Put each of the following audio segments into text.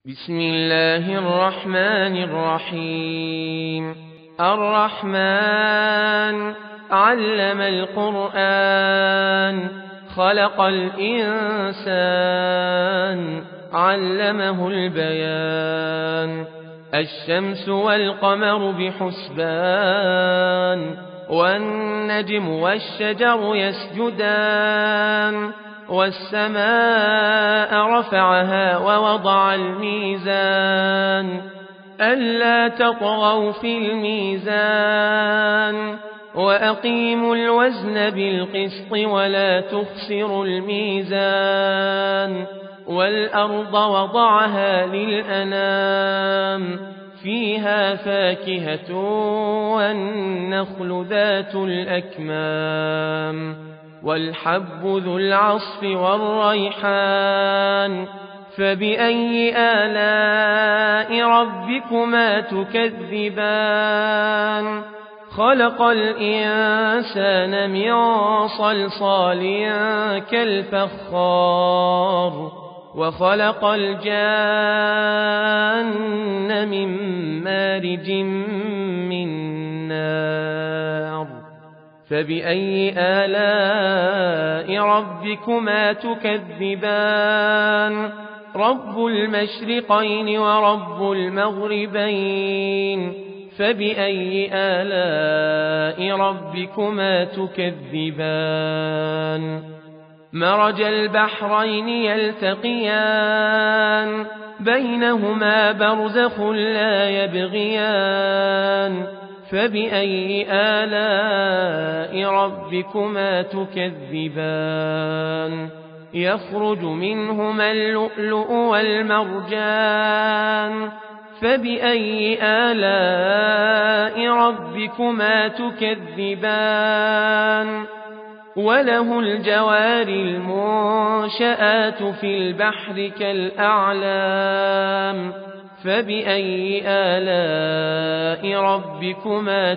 بسم الله الرحمن الرحيم. الرحمن علم القرآن خلق الإنسان علمه البيان. الشمس والقمر بحسبان والنجم والشجر يسجدان والسماء رفعها ووضع الميزان ألا تطغوا في الميزان وأقيموا الوزن بالقسط ولا تخسروا الميزان. والأرض وضعها للأنام فيها فاكهة والنخل ذات الأكمام والحب ذو العصف والريحان. فبأي آلاء ربكما تكذبان؟ خلق الإنسان من صلصال كالفخار وخلق الجان من مارج من نار. فبأي آلاء ربكما تكذبان؟ رب المشرقين ورب المغربين. فبأي آلاء ربكما تكذبان؟ مرج البحرين يلتقيان بينهما برزخ لا يبغيان. فبأي آلاء ربكما تكذبان؟ يخرج منهما اللؤلؤ والمرجان. فبأي آلاء ربكما تكذبان؟ وله الجوار المنشآت في البحر كالأعلام. فبأي آلاء ربكما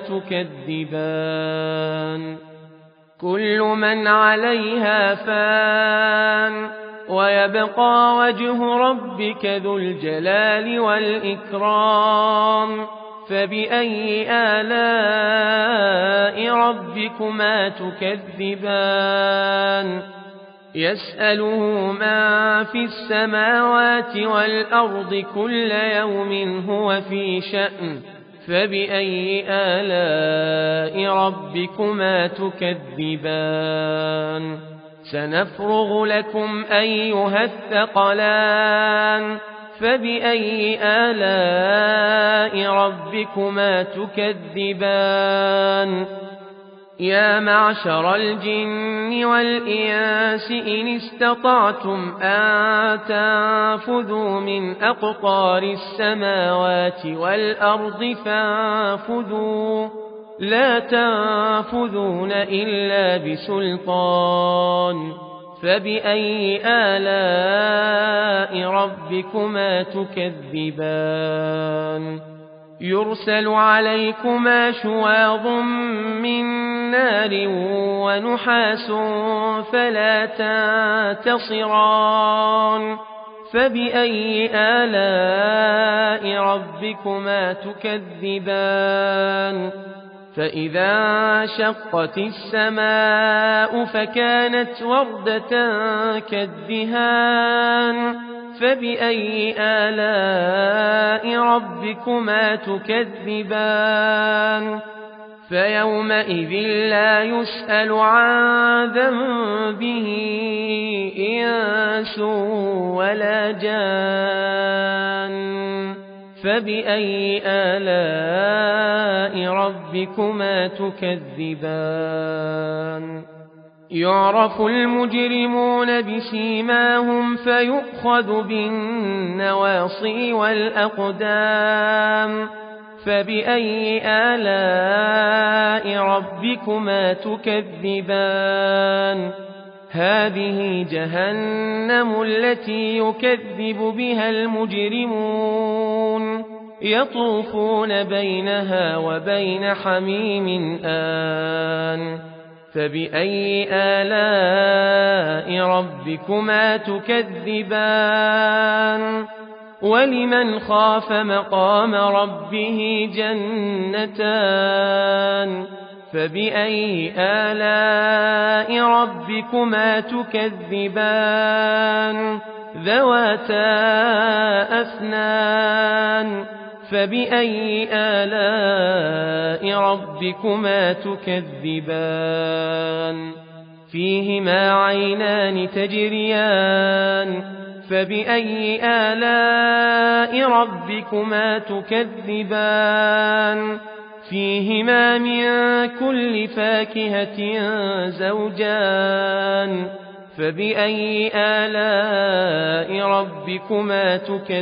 تكذبان؟ كل من عليها فان ويبقى وجه ربك ذو الجلال والإكرام. فبأي آلاء ربكما تكذبان؟ يسأله من في السماوات والأرض كل يوم هو في شأن. فبأي آلاء ربكما تكذبان؟ سنفرغ لكم أيها الثقلان. فبأي آلاء ربكما تكذبان؟ يا معشر الجن والإنس إن استطعتم أن تنفذوا من أقطار السماوات والأرض فانفذوا لا تنفذون إلا بسلطان. فبأي آلاء ربكما تكذبان؟ يرسل عليكما شواظ من نار ونحاس فلا تنتصران. فبأي آلاء ربكما تكذبان؟ فإذا انشقت السماء فكانت وردة كالدهان. فبأي آلاء ربكما تكذبان؟ فيومئذ لا يسأل عن ذنبه إنس ولا جان. فبأي آلاء ربكما تكذبان؟ يعرف المجرمون بسيماهم فيؤخذ بالنواصي والأقدام. فبأي آلاء ربكما تكذبان؟ هذه جهنم التي يكذب بها المجرمون يطوفون بينها وبين حميم آن. فبأي آلاء ربكما تكذبان؟ ولمن خاف مقام ربه جنتان فبأي آلاء ربكما تكذبان ذواتا أفنان فبأي آلاء ربكما تكذبان فيهما عينان تجريان فبأي آلاء ربكما تكذبان فيهما من كل فاكهة زوجان فبأي آلاء ربكما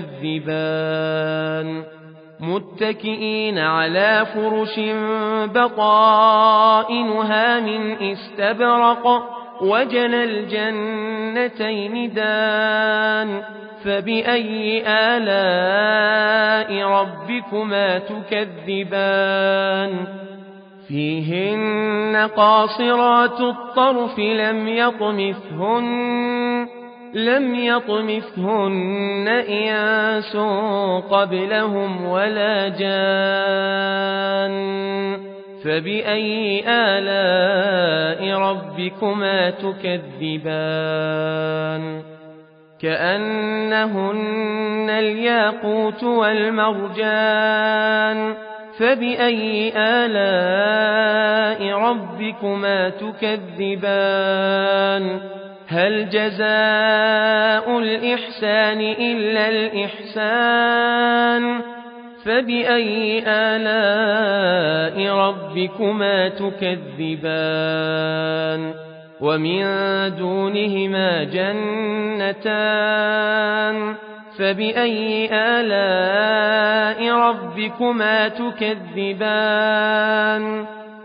تكذبان متكئين على فرش بطائنها من استبرق وجنى الجنتين دان فبأي آلاء ربكما تكذبان فيهن قاصرات الطرف لم يطمثهن إنس قبلهم ولا جان فبأي آلاء ربكما تكذبان كأنهن الياقوت والمرجان فبأي آلاء ربكما تكذبان هل جزاء الإحسان إلا الإحسان فبأي آلاء ربكما تكذبان ومن دونهما جنتان فبأي آلاء ربكما تكذبان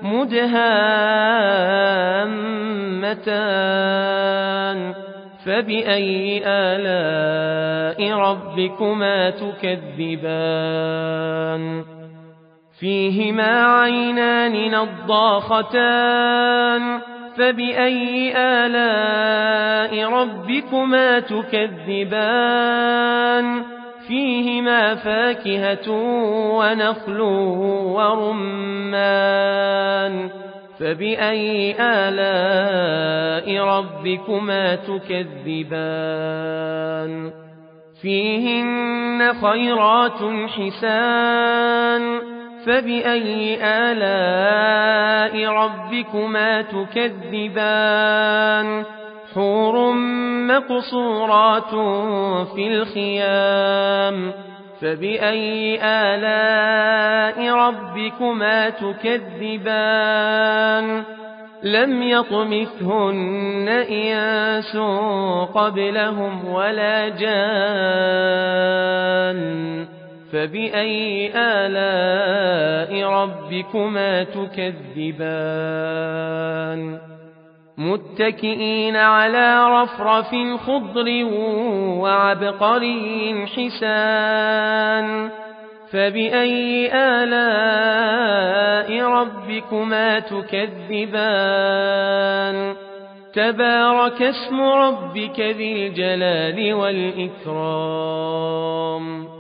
مدهامتان فبأي آلاء ربكما تكذبان فيهما عينان نضاختان فبأي آلاء ربكما تكذبان فيهما فاكهة ونخل ورمان فبأي آلاء ربكما تكذبان فيهن خيرات حسان فبأي آلاء ربكما تكذبان حور مقصورات في الخيام فبأي آلاء ربكما تكذبان لم يطمثهن إنس قبلهم ولا جان فبأي آلاء ربكما تكذبان متكئين على رفرف خضر وعبقري حسان فبأي آلاء ربكما تكذبان تبارك اسم ربك ذي الجلال والإكرام